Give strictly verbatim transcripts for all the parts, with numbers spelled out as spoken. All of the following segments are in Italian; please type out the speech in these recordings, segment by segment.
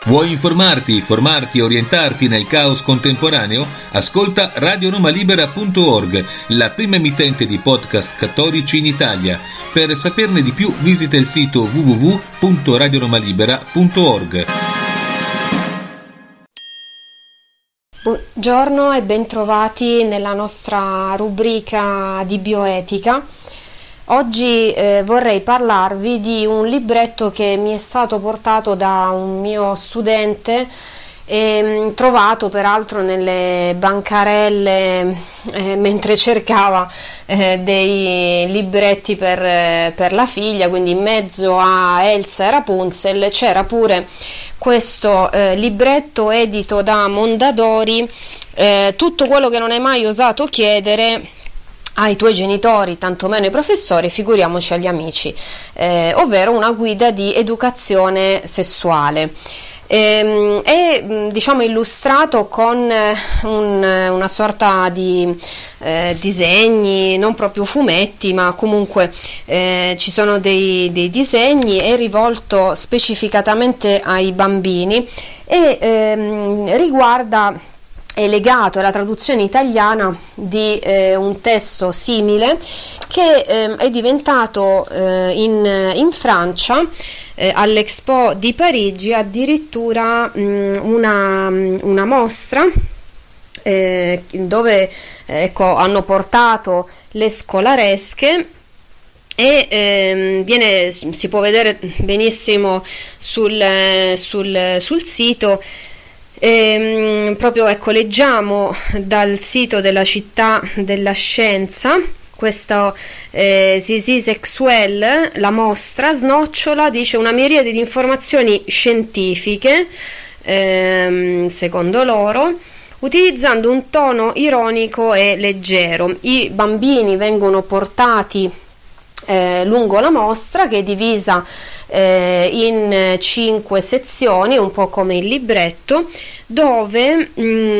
Vuoi informarti, formarti e orientarti nel caos contemporaneo? Ascolta radio roma libera punto org, la prima emittente di podcast cattolici in Italia. Per saperne di più visita il sito w w w punto radio roma libera punto org. Buongiorno e bentrovati nella nostra rubrica di bioetica. Oggi eh, vorrei parlarvi di un libretto che mi è stato portato da un mio studente, e, trovato peraltro nelle bancarelle eh, mentre cercava eh, dei libretti per, eh, per la figlia, quindi in mezzo a Elsa e Rapunzel c'era pure questo eh, libretto edito da Mondadori, eh, tutto quello che non hai mai osato chiedere ai tuoi genitori, tantomeno ai professori, figuriamoci agli amici, eh, ovvero una guida di educazione sessuale. E, è diciamo illustrato con un, una sorta di eh, disegni, non proprio fumetti, ma comunque eh, ci sono dei, dei disegni, è rivolto specificatamente ai bambini e ehm, riguarda è legato alla traduzione italiana di eh, un testo simile che eh, è diventato eh, in, in Francia eh, all'Expo di Parigi addirittura mh, una, una mostra eh, dove ecco, hanno portato le scolaresche e ehm, viene, si può vedere benissimo sul, sul, sul sito. E, proprio ecco, leggiamo dal sito della Città della Scienza questo eh, Zizi Sexuel, la mostra snocciola, dice, una miriade di informazioni scientifiche ehm, secondo loro, utilizzando un tono ironico e leggero. I bambini vengono portati eh, lungo la mostra, che è divisa Eh, in cinque sezioni, un po' come il libretto, dove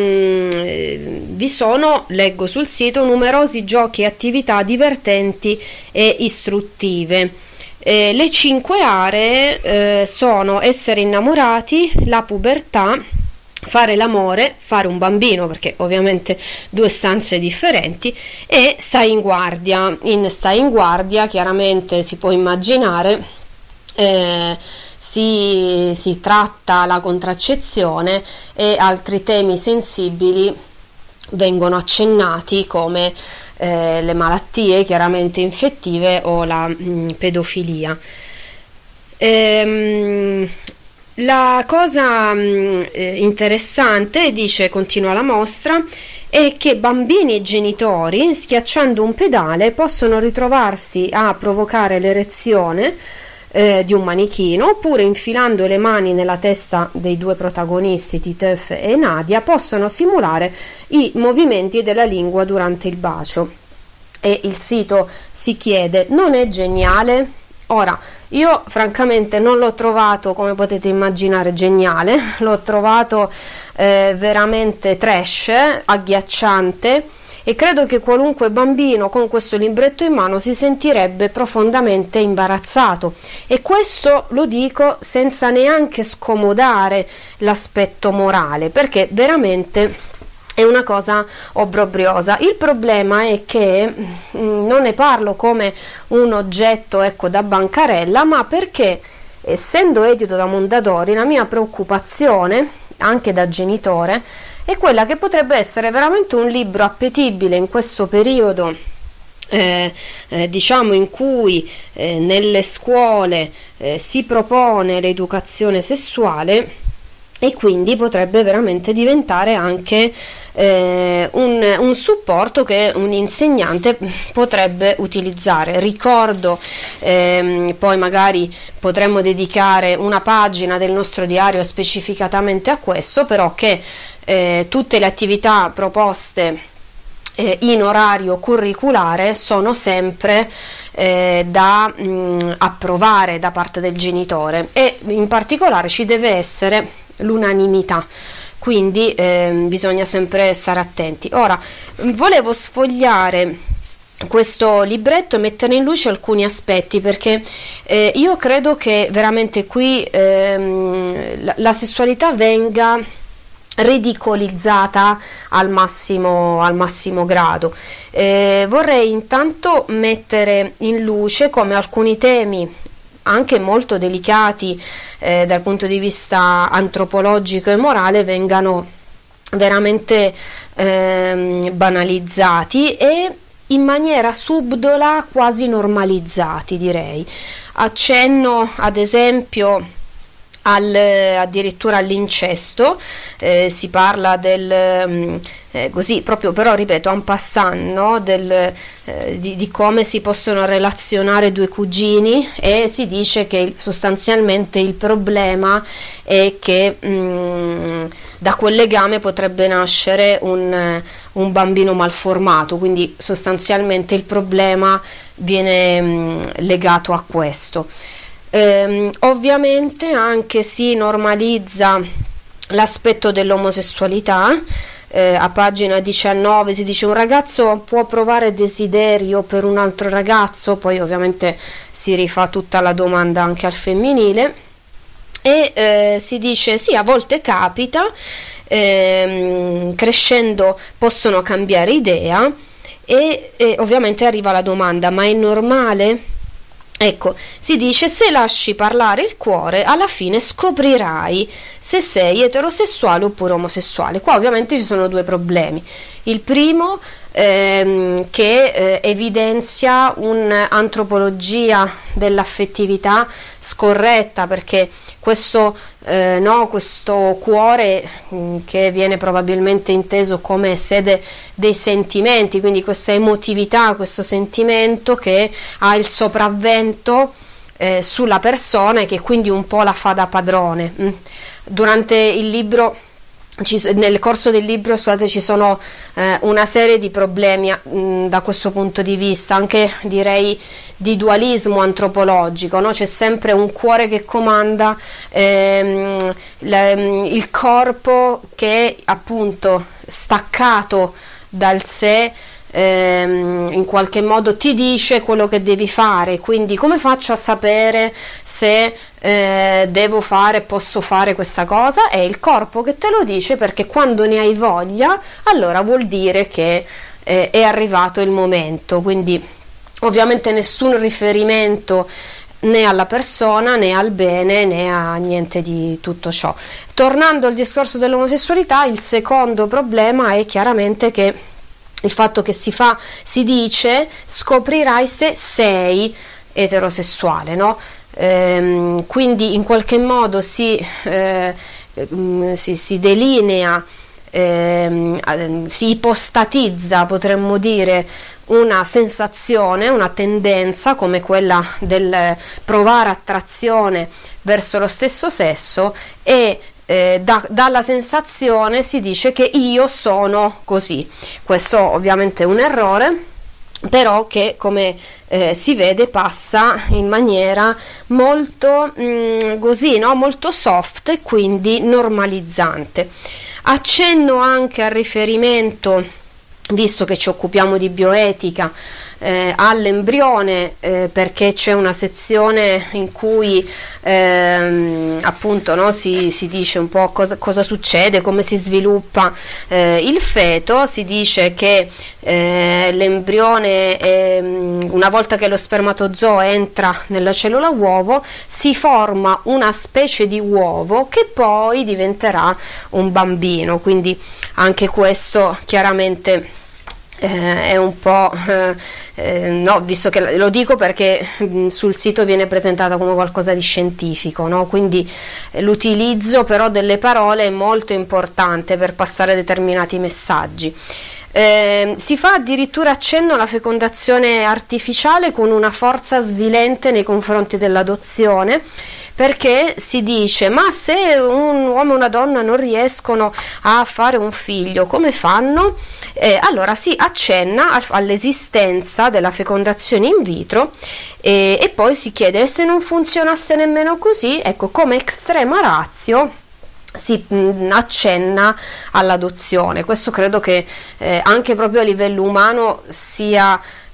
mh, vi sono, leggo sul sito, numerosi giochi e attività divertenti e istruttive. Eh, le cinque aree eh, sono essere innamorati, la pubertà, fare l'amore, fare un bambino, perché ovviamente due stanze differenti, e stai in guardia. In stai in guardia chiaramente si può immaginare Eh, si, si tratta la contraccezione e altri temi sensibili vengono accennati, come eh, le malattie chiaramente infettive o la mh, pedofilia. Ehm, la cosa mh, interessante, dice, continua la mostra, è che bambini e genitori, schiacciando un pedale, possono ritrovarsi a provocare l'erezione Eh, di un manichino, oppure infilando le mani nella testa dei due protagonisti, Titeuf e Nadia, possono simulare i movimenti della lingua durante il bacio. E il sito si chiede: non è geniale? Ora, io francamente non l'ho trovato, come potete immaginare, geniale, l'ho trovato eh, veramente trash, agghiacciante, e credo che qualunque bambino con questo libretto in mano si sentirebbe profondamente imbarazzato, e questo lo dico senza neanche scomodare l'aspetto morale, perché veramente è una cosa obbrobriosa. Il problema è che mh, non ne parlo come un oggetto, ecco, da bancarella, ma perché, essendo edito da Mondadori, la mia preoccupazione anche da genitore è quella che potrebbe essere veramente un libro appetibile in questo periodo eh, eh, diciamo in cui eh, nelle scuole eh, si propone l'educazione sessuale, e quindi potrebbe veramente diventare anche eh, un, un supporto che un insegnante potrebbe utilizzare. Ricordo, ehm, poi magari potremmo dedicare una pagina del nostro diario specificatamente a questo, però che eh, tutte le attività proposte eh, in orario curriculare sono sempre eh, da mh, approvare da parte del genitore, e in particolare ci deve essere l'unanimità, quindi eh, bisogna sempre stare attenti. Ora volevo sfogliare questo libretto e mettere in luce alcuni aspetti, perché eh, io credo che veramente qui ehm, la, la sessualità venga ridicolizzata al massimo, al massimo grado. Eh, vorrei intanto mettere in luce come alcuni temi anche molto delicati eh, dal punto di vista antropologico e morale vengano veramente ehm, banalizzati e in maniera subdola quasi normalizzati, direi. Accenno ad esempio al, addirittura all'incesto, eh, si parla del eh, così proprio, però ripeto en passant, no? del, eh, di, di come si possono relazionare due cugini, e si dice che sostanzialmente il problema è che mh, da quel legame potrebbe nascere un, un bambino malformato, quindi sostanzialmente il problema viene mh, legato a questo. Eh, ovviamente anche si normalizza l'aspetto dell'omosessualità. Eh, a pagina diciannove si dice: un ragazzo può provare desiderio per un altro ragazzo, poi ovviamente si rifà tutta la domanda anche al femminile, e eh, si dice sì, a volte capita, ehm, crescendo possono cambiare idea, e, e ovviamente arriva la domanda: ma è normale? Ecco, si dice: se lasci parlare il cuore, alla fine scoprirai se sei eterosessuale oppure omosessuale. Qua ovviamente ci sono due problemi. Il primo ehm, che eh, evidenzia un'antropologia dell'affettività scorretta, perché questo, eh, no, questo cuore mh, che viene probabilmente inteso come sede dei sentimenti, quindi questa emotività, questo sentimento che ha il sopravvento eh, sulla persona e che quindi un po' la fa da padrone. Mh. Durante il libro, ci, nel corso del libro, scusate, ci sono eh, una serie di problemi mh, da questo punto di vista, anche direi di dualismo antropologico, no? C'è sempre un cuore che comanda, ehm, la, il corpo che appunto staccato dal sé ehm, in qualche modo ti dice quello che devi fare, quindi come faccio a sapere se eh, devo fare, posso fare questa cosa? È il corpo che te lo dice, perché quando ne hai voglia allora vuol dire che eh, è arrivato il momento. Quindi ovviamente nessun riferimento né alla persona né al bene né a niente di tutto ciò. Tornando al discorso dell'omosessualità, il secondo problema è chiaramente che il fatto che si fa, si dice scoprirai se sei eterosessuale, no? Ehm, quindi in qualche modo si, eh, si, si delinea, ehm, si ipostatizza, potremmo dire, una sensazione, una tendenza come quella del provare attrazione verso lo stesso sesso, e eh, da, dalla sensazione si dice che io sono così. Questo ovviamente è un errore, però che come eh, si vede passa in maniera molto mh, così, no? Molto soft e quindi normalizzante. Accenno anche al riferimento, visto che ci occupiamo di bioetica, eh, all'embrione, eh, perché c'è una sezione in cui ehm, appunto, no, si, si dice un po' cosa, cosa succede, come si sviluppa eh, il feto. Si dice che eh, l'embrione, è, una volta che lo spermatozoo entra nella cellula uovo, si forma una specie di uovo che poi diventerà un bambino, quindi anche questo chiaramente Eh, è un po' eh, eh, no, visto che lo dico perché mh, sul sito viene presentata come qualcosa di scientifico, no? Quindi eh, l'utilizzo però delle parole è molto importante per passare determinati messaggi. Eh, si fa addirittura accenno alla fecondazione artificiale con una forza svilente nei confronti dell'adozione, perché si dice: ma se un uomo e una donna non riescono a fare un figlio, come fanno? Eh, allora si accenna a, all'esistenza della fecondazione in vitro, eh, e poi si chiede: se non funzionasse nemmeno così, ecco, come extrema ratio si mh, accenna all'adozione. Questo credo che eh, anche proprio a livello umano sia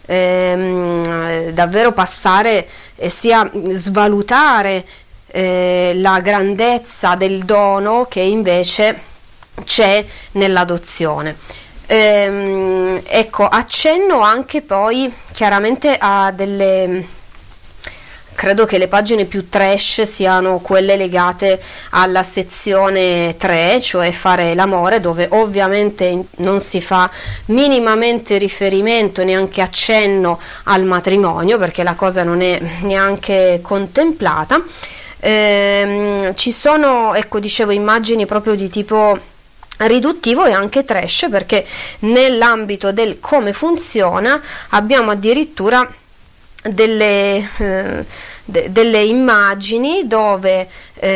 ehm, davvero passare e sia svalutare eh, la grandezza del dono che invece c'è nell'adozione. Ehm, ecco, accenno anche poi chiaramente a delle... Credo che le pagine più trash siano quelle legate alla sezione tre, cioè fare l'amore, dove ovviamente non si fa minimamente riferimento, neanche accenno al matrimonio, perché la cosa non è neanche contemplata. Ehm, ci sono, ecco, dicevo, immagini proprio di tipo riduttivo e anche trash, perché nell'ambito del come funziona abbiamo addirittura delle, eh, de, delle immagini dove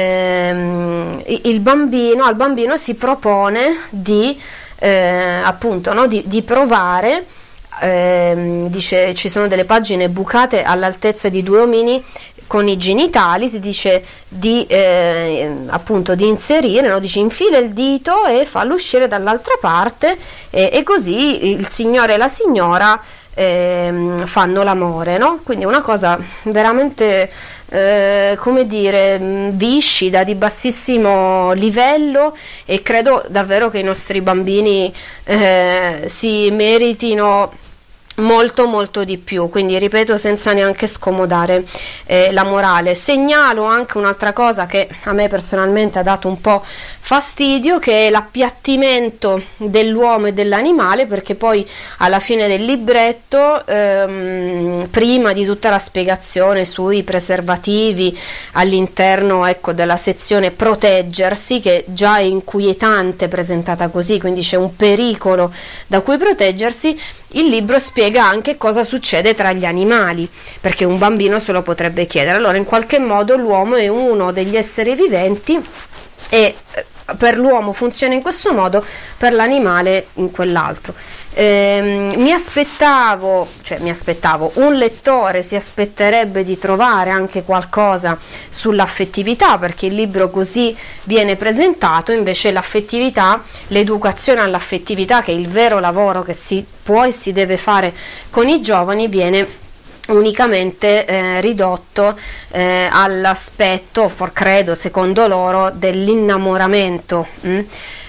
ehm, il bambino al bambino si propone di eh, appunto no, di, di provare, ehm, dice, ci sono delle pagine bucate all'altezza di due omini con i genitali, si dice di eh, appunto di inserire, no? Dice infila il dito e fallo uscire dall'altra parte e, e così il signore e la signora Eh, fanno l'amore, no? Quindi una cosa veramente eh, come dire viscida, di bassissimo livello, e credo davvero che i nostri bambini eh, si meritino molto molto di più, quindi ripeto, senza neanche scomodare eh, la morale. Segnalo anche un'altra cosa che a me personalmente ha dato un po' fastidio, che è l'appiattimento dell'uomo e dell'animale, perché poi alla fine del libretto, ehm, prima di tutta la spiegazione sui preservativi all'interno, ecco, della sezione proteggersi, che già è inquietante presentata così, quindi c'è un pericolo da cui proteggersi, il libro spiega anche cosa succede tra gli animali, perché un bambino se lo potrebbe chiedere. Allora, in qualche modo l'uomo è uno degli esseri viventi e per l'uomo funziona in questo modo, per l'animale in quell'altro. Eh, mi aspettavo, cioè mi aspettavo, un lettore si aspetterebbe di trovare anche qualcosa sull'affettività, perché il libro così viene presentato, invece l'affettività, l'educazione all'affettività, che è il vero lavoro che si può e si deve fare con i giovani, viene unicamente eh, ridotto eh, all'aspetto, for credo, secondo loro, dell'innamoramento, mh?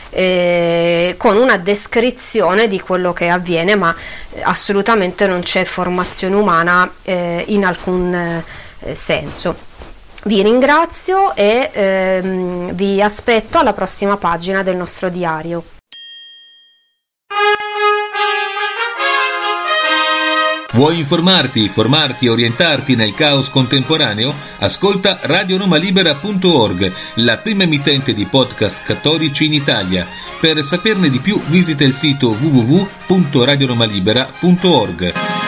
Eh, con una descrizione di quello che avviene, ma eh, assolutamente non c'è formazione umana eh, in alcun eh, senso. Vi ringrazio e ehm, vi aspetto alla prossima pagina del nostro diario. Vuoi informarti, formarti e orientarti nel caos contemporaneo? Ascolta radio noma libera punto org, la prima emittente di podcast cattolici in Italia. Per saperne di più visita il sito w w w punto radio noma libera punto org.